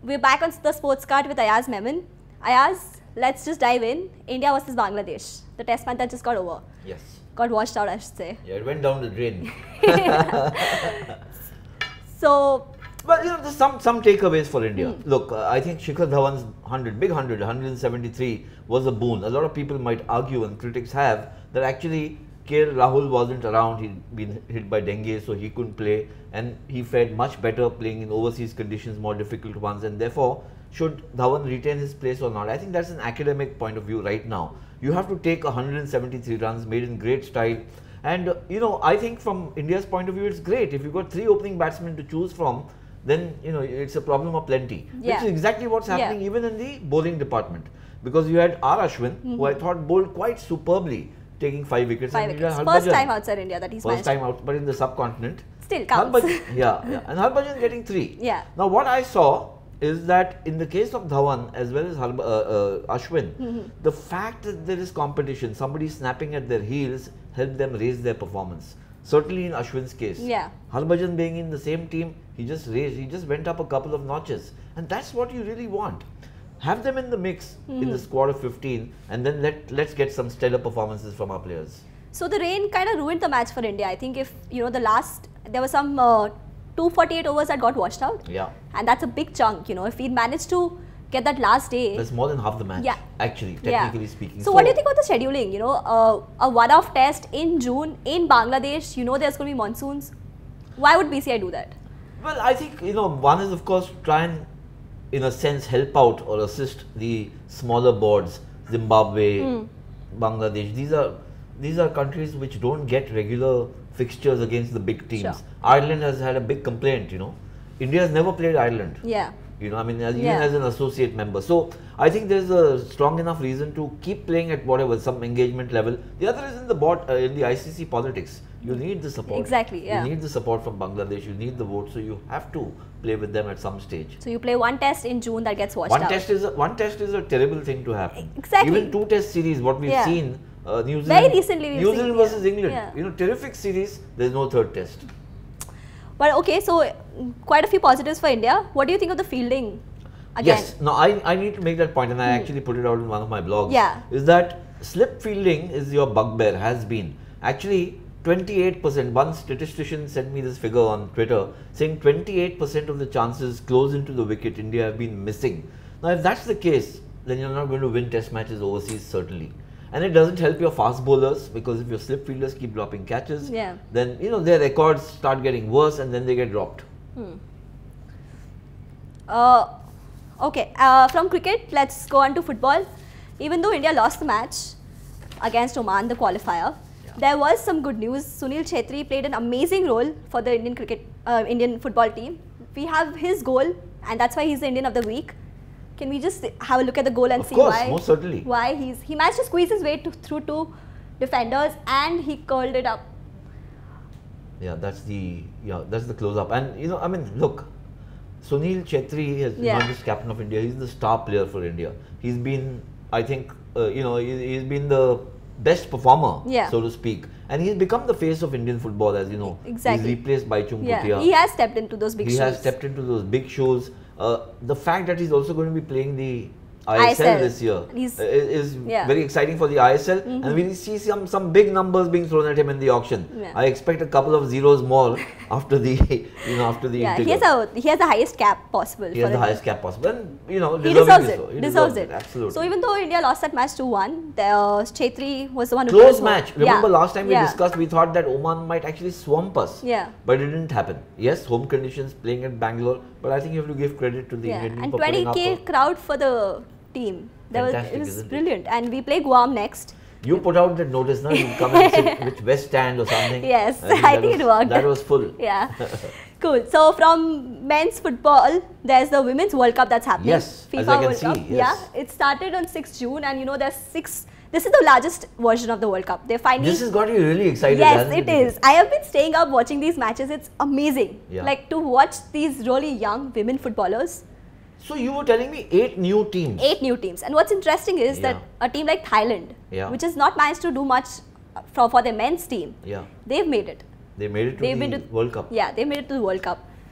We're back on the Sportscast with Ayaz Memon. Ayaz, let's just dive in. India versus Bangladesh. The test match that just got over. Yes. Got washed out, I should say. Yeah, it went down the drain. So, well, you know, there's some takeaways for India. Look, I think Shikhar Dhawan's 173 was a boon. A lot of people might argue, and critics have, that actually KL Rahul wasn't around. He'd been hit by dengue, so he couldn't play, and he fared much better playing in overseas conditions, more difficult ones, and therefore, should Dhawan retain his place or not? I think that's an academic point of view right now. You have to take 173 runs made in great style. And, you know, I think from India's point of view, it's great. If you've got 3 opening batsmen to choose from, then, you know, it's a problem of plenty. Yeah. Which is exactly what's happening even in the bowling department. Because you had R. Ashwin, who I thought bowled quite superbly, taking 5 wickets. 5 wickets. First time outside India that he's First time out, but in the subcontinent. Still counts. Yeah. And Harbhajan getting 3. Yeah. Now, what I saw is that in the case of Dhawan as well as Ashwin, the fact that there is competition, somebody snapping at their heels, helped them raise their performance. Certainly in Ashwin's case. Yeah. Harbhajan being in the same team, he just went up a couple of notches. And that's what you really want. Have them in the mix in the squad of 15, and then let's get some stellar performances from our players. So the rain kind of ruined the match for India. I think if, you know, there were some 248 overs that got washed out. Yeah. And that's a big chunk, you know. If we managed to get that last day. That's more than half the match, actually, technically speaking. So what do you think about the scheduling? You know, a one-off test in June in Bangladesh, you know there's going to be monsoons. Why would BCI do that? Well, I think, you know, one is of course try and, in a sense, help out or assist the smaller boards, Zimbabwe, Bangladesh. These are countries which don't get regular fixtures against the big teams. Sure. Ireland has had a big complaint, you know. India has never played Ireland. Yeah. You know, I mean, even as an associate member. So, I think there's a strong enough reason to keep playing at whatever, some engagement level. The other is in the ICC politics. You need the support. Exactly, yeah. You need the support from Bangladesh. You need the vote. So, you have to play with them at some stage. So, you play one test in June that gets washed out. One test is a terrible thing to happen. Exactly. Even 2 test series, what we've seen, New Zealand, very recently New Zealand versus England. You know, terrific series. There's no 3rd test. But okay, so quite a few positives for India. What do you think of the fielding? Again? Yes, no, I need to make that point, and I actually put it out in one of my blogs. Yeah. Is that slip fielding is your bugbear, has been. Actually, 28%, one statistician sent me this figure on Twitter, saying 28% of the chances close into the wicket India have been missing. Now, if that's the case, then you're not going to win test matches overseas, certainly. And it doesn't help your fast bowlers, because if your slip fielders keep dropping catches, then, you know, their records start getting worse and then they get dropped. Okay, from cricket, let's go on to football. Even though India lost the match against Oman, the qualifier, there was some good news. Sunil Chhetri played an amazing role for the Indian football team. We have his goal, and that's why he's the Indian of the week. Can we just have a look at the goal and see why? Most certainly. Why he managed to squeeze his way through 2 defenders and he curled it up. Yeah, that's the close-up. And, you know, I mean, look, Sunil Chhetri is not just captain of India, he's the star player for India. He's been, I think, you know, he's been the best performer, so to speak. And he's become the face of Indian football, as you know. Exactly. He's replaced by Chung Bhutia. He has stepped into those big shoes. He has stepped into those big shoes. The fact that he's also going to be playing the ISL this year is very exciting for the ISL, and we see some big numbers being thrown at him in the auction. I expect a couple of zeros more after the integer. He has the highest cap possible. He has the highest cap possible, and you know, he deserves it. He deserves it. Absolutely. So even though India lost that match 2-1, Chhetri was the one who close match. Remember last time we discussed, we thought that Oman might actually swamp us. But it didn't happen. Yes, home conditions, playing at Bangalore, but I think you have to give credit to the Indian team and for putting up 20k crowd for the team. Fantastic, it was brilliant. And we play Guam next. You put out that notice, now you come and sit with West Stand or something. Yes, I think it worked. That was full. Yeah. Cool. So from men's football, there's the Women's World Cup that's happening. Yes, FIFA as I can World see. Cup. Yes. Yeah, it started on 6th June, and you know there's 6. This is the largest version of the World Cup. They finally. This has got you really excited. Yes, it is. I have been staying up watching these matches. It's amazing. Yeah. Like to watch these really young women footballers. So you were telling me 8 new teams. 8 new teams. And what's interesting is that a team like Thailand, which has not managed to do much for their men's team, they've made it. They made it to the World Cup. Yeah, they made it to the World Cup.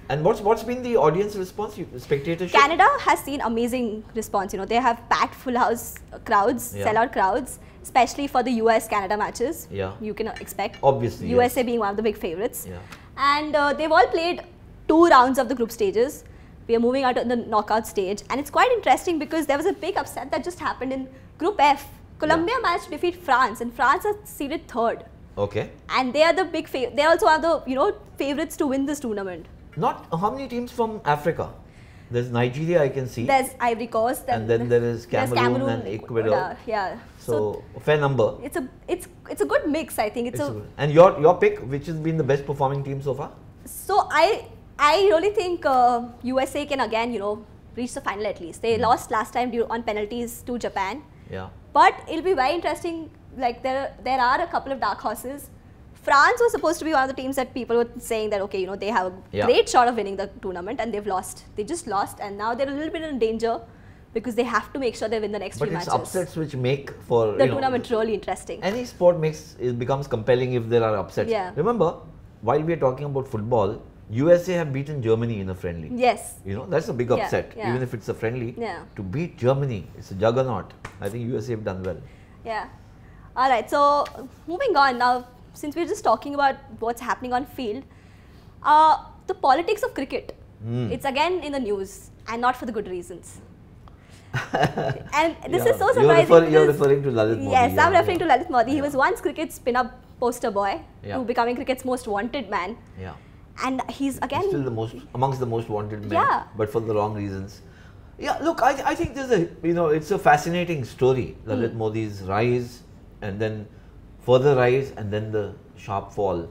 And what's been the audience response, spectatorship? Canada has seen amazing response. You know, they have packed full house crowds, sellout crowds, especially for the US-Canada matches. Yeah. You can expect. Obviously, USA being one of the big favorites. Yeah. And they've all played 2 rounds of the group stages. We are moving out to the knockout stage, and it's quite interesting because there was a big upset that just happened in Group F. Colombia managed to defeat France, and France are seeded 3rd. Okay. And they are the big they also are the favorites to win this tournament. Not how many teams from Africa? There's Nigeria, I can see. There's Ivory Coast, and then there is Cameroon and Ecuador. Yeah. So a fair number. It's a good mix, I think. And your pick, which has been the best performing team so far? So I really think USA can again reach the final at least. They lost last time on penalties to Japan. Yeah. But it'll be very interesting. Like there are a couple of dark horses. France was supposed to be one of the teams that people were saying that they have a great shot of winning the tournament, and they've lost. They just lost, and now they're a little bit in danger because they have to make sure they win the next few matches. But it's upsets which make for the tournament really interesting. Any sport becomes compelling if there are upsets. Yeah. Remember, while we are talking about football, USA have beaten Germany in a friendly. Yes. That's a big upset, even if it's a friendly. Yeah. To beat Germany, it's a juggernaut. I think USA have done well. Yeah. All right. So moving on now, since we're just talking about what's happening on field, the politics of cricket. It's again in the news, and not for the good reasons. And this is so surprising. You're referring to Lalit Modi. Yes, I'm referring to Lalit Modi. He was once cricket's pin-up poster boy to becoming cricket's most wanted man. Yeah. And he's again still amongst the most wanted men. Yeah. But for the wrong reasons. Yeah. Look, I think there's it's a fascinating story. Lalit Modi's rise, and then further rise, and then the sharp fall.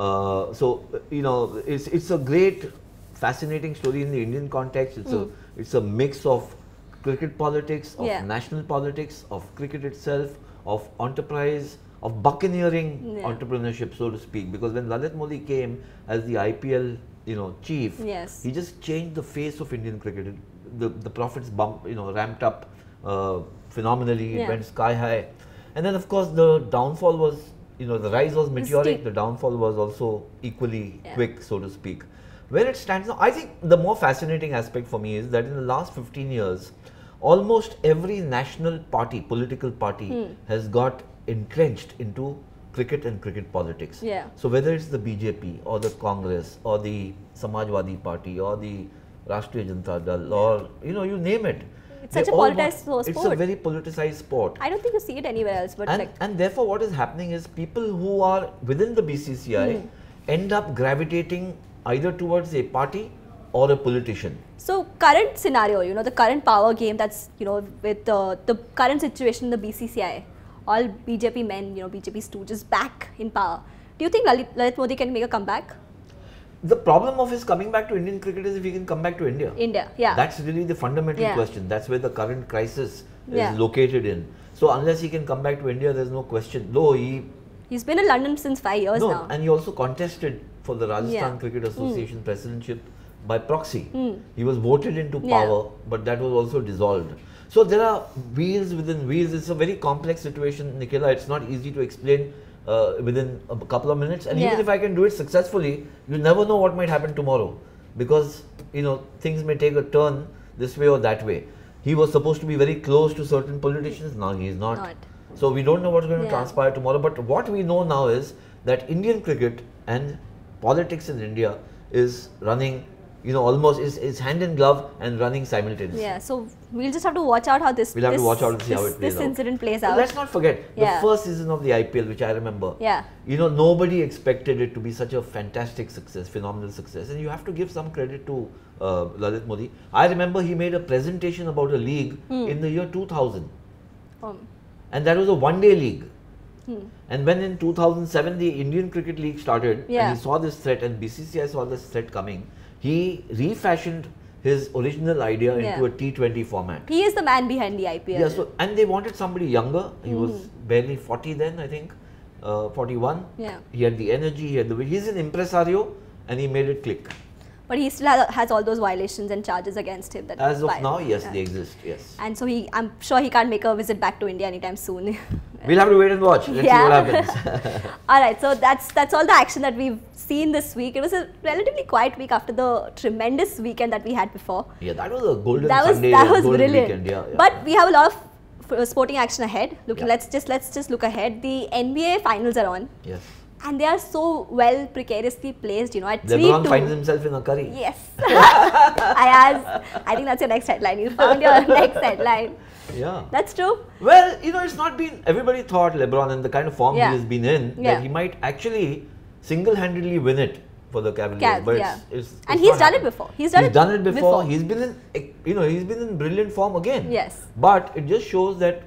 It's a great, fascinating story in the Indian context. It's a mix of cricket politics, of national politics, of cricket itself, of enterprise, of buccaneering entrepreneurship, so to speak. Because when Lalit Modi came as the IPL, chief, he just changed the face of Indian cricket. The profits ramped up phenomenally. It went sky high. And then, of course, the downfall was, the rise was meteoric. The downfall was also equally quick, so to speak. Where it stands now, I think the more fascinating aspect for me is that in the last 15 years, almost every national party, political party, has got entrenched into cricket and cricket politics. So whether it's the BJP or the Congress or the Samajwadi Party or the Rashtriya Janata Dal or you name it. It's such a politicized sport. It's a very politicized sport. I don't think you see it anywhere else. But and therefore what is happening is people who are within the BCCI end up gravitating either towards a party or a politician. So current scenario, the current power game that's, with the current situation in the BCCI, all BJP men, BJP stooges back in power. Do you think Lalit Modi can make a comeback? The problem of his coming back to Indian cricket is if he can come back to India. That's really the fundamental question. That's where the current crisis is located in. So unless he can come back to India, there's no question. Though he's been in London since 5 years now. And he also contested for the Rajasthan Cricket Association presidentship by proxy. He was voted into power, but that was also dissolved. So there are wheels within wheels. It's a very complex situation, Nikhila. It's not easy to explain within a couple of minutes. And even if I can do it successfully, you never know what might happen tomorrow. Because, things may take a turn this way or that way. He was supposed to be very close to certain politicians. Now he is not. So we don't know what's going to transpire tomorrow. But what we know now is that Indian cricket and politics in India is running, almost is hand in glove and running simultaneously. Yeah, so we'll just have to watch out how this incident plays out. But let's not forget the first season of the IPL, which I remember. Nobody expected it to be such a fantastic success, phenomenal success, and you have to give some credit to Lalit Modi. I remember he made a presentation about a league in the year 2000, and that was a one-day league. And when in 2007 the Indian Cricket League started, and he saw this threat, and BCCI saw this threat coming, he refashioned his original idea into a T20 format. He is the man behind the IPL. Yeah, and they wanted somebody younger. He was barely 40 then, I think, 41. He had the energy, he had the way. He's an impresario, and he made it click. But he still has all those violations and charges against him. As of now, yes, they exist, yes. And so I'm sure he can't make a visit back to India anytime soon. We'll have to wait and watch. Let's see what happens. Alright, so that's all the action that we've seen this week. It was a relatively quiet week after the tremendous weekend that we had before. Yeah, that was a golden Sunday. That was golden brilliant. Weekend. Yeah. But we have a lot of sporting action ahead. Let's just look ahead. The NBA finals are on. Yes. And they are so well precariously placed, you know, at 3-2. LeBron finds himself in a curry. Yes. Ayaz, I think that's your next headline. You found your next headline. Yeah. That's true. Well, you know, it's not been, everybody thought LeBron and the kind of form he has been in, that he might actually single-handedly win it for the Cavaliers. But it's and he's done it before. He's done it before. He's been in, you know, he's been in brilliant form again. Yes. But it just shows that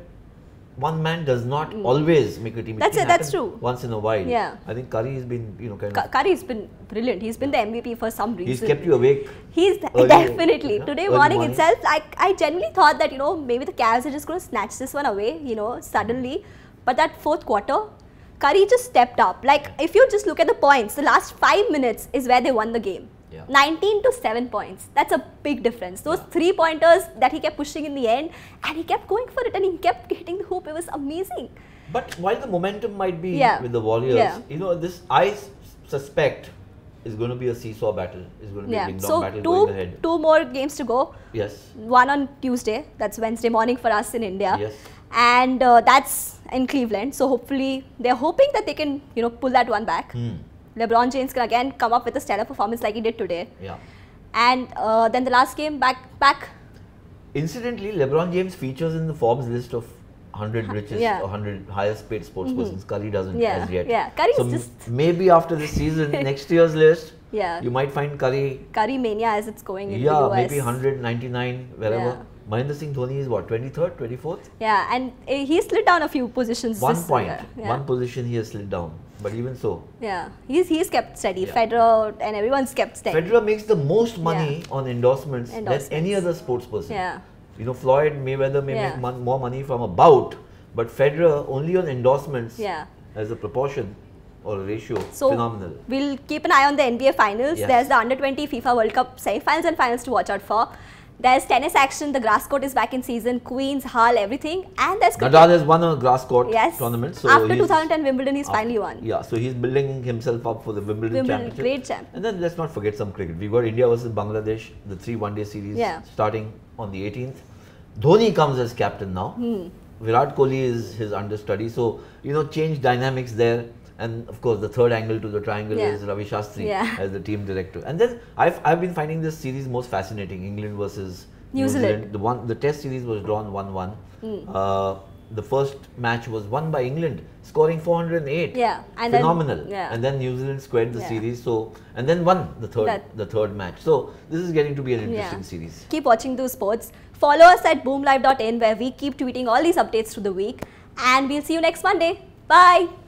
one man does not always make a team. That's it. That's true. Once in a while. Yeah. I think Curry has been, you know, kind of. Curry's been brilliant. He's been the MVP for some reason. He's kept you awake. He's definitely. Today morning itself, I genuinely thought that, you know, maybe the Cavs are just going to snatch this one away, you know, suddenly. But that fourth quarter, Curry just stepped up. Like, if you just look at the points, the last 5 minutes is where they won the game. Yeah. 19 to 7 points. That's a big difference. Those 3-pointers that he kept pushing in the end, and he kept going for it, and he kept hitting the hoop. It was amazing. But while the momentum might be with the Warriors, you know, this I suspect is going to be a seesaw battle. It's going to be a ding-dong battle going ahead. Two more games to go. Yes. One on Tuesday. That's Wednesday morning for us in India. Yes. And that's in Cleveland. So hopefully, they're hoping that they can, you know, pull that one back. LeBron James can again come up with a stellar performance like he did today. Yeah. And then the last game back. Incidentally, LeBron James features in the Forbes list of 100 richest or 100 highest paid sports persons. Curry doesn't as yet. Yeah, Curry's so just maybe after this season, next year's list, you might find Curry mania as it's going in the US. US. Maybe 199 wherever. Mahendra Singh Dhoni is what, 23rd, 24th? Yeah, and he slid down a few positions. One position he has slid down. But even so. Yeah, he's kept steady. Federer and everyone's kept steady. Federer makes the most money on endorsements than any other sports person. Yeah. You know, Floyd Mayweather may make more money from a bout, but Federer only on endorsements as a proportion or a ratio. So phenomenal. We'll keep an eye on the NBA finals. There's the Under-20 FIFA World Cup semi-finals and finals to watch out for. There's tennis action, the grass court is back in season, Queens, Hull, everything. And there's Nadal has won a grass court tournament. So after 2010 Wimbledon, he's finally won. Yeah, so he's building himself up for the Wimbledon championship. Great champ. And then let's not forget some cricket. We've got India versus Bangladesh, the 3 one-day series starting on the 18th. Dhoni comes as captain now. Virat Kohli is his understudy. So, you know, change dynamics there. And of course, the third angle to the triangle is Ravi Shastri as the team director. And then I've been finding this series most fascinating. England versus New Zealand. The test series was drawn 1-1. The first match was won by England, scoring 408. Yeah, and phenomenal. And then New Zealand squared the series. So and then won the third match. So this is getting to be an interesting series. Keep watching those sports. Follow us at boomlive.in where we keep tweeting all these updates through the week. And we'll see you next Monday. Bye.